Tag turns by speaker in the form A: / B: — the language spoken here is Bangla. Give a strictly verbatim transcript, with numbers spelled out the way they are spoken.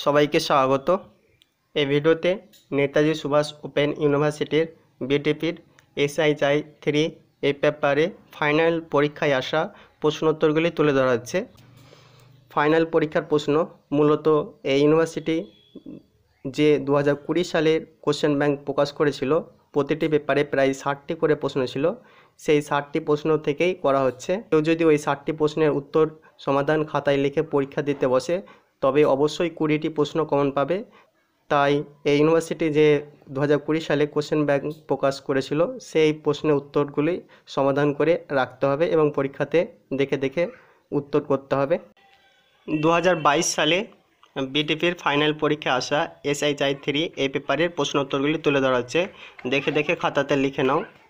A: সবাইকে স্বাগত। এই ভিডিওতে নেতাজি সুভাষ ওপেন ইউনিভার্সিটির বিটিপির এসআইআই থ্রি এই পেপারে ফাইনাল পরীক্ষায় আসা প্রশ্নোত্তরগুলি তুলে ধরা হচ্ছে। ফাইনাল পরীক্ষার প্রশ্ন মূলত এই ইউনিভার্সিটি যে দু হাজার কুড়ি সালের কোশ্চেন ব্যাংক প্রকাশ করেছিল, প্রতিটি পেপারে প্রায় ষাটটি করে প্রশ্ন ছিল, সেই ষাটটি প্রশ্ন থেকেই করা হচ্ছে। কেউ যদি ওই ষাটটি প্রশ্নের উত্তর সমাধান খাতায় লিখে পরীক্ষা দিতে বসে তবে অবশ্যই কুড়িটি প্রশ্ন কমন পাবে। তাই এই ইউনিভার্সিটি যে দু হাজার কুড়ি সালে কোশ্চেন ব্যাংক প্রকাশ করেছিল সেই প্রশ্নের উত্তরগুলি সমাধান করে রাখতে হবে এবং পরীক্ষাতে দেখে দেখে উত্তর করতে হবে। দু হাজার বাইশ সালে বিটিপির ফাইনাল পরীক্ষা আসা এসআইআই থ্রি এই পেপারের প্রশ্ন উত্তরগুলি তুলে ধরা হচ্ছে, দেখে দেখে খাতাতে লিখে নাও।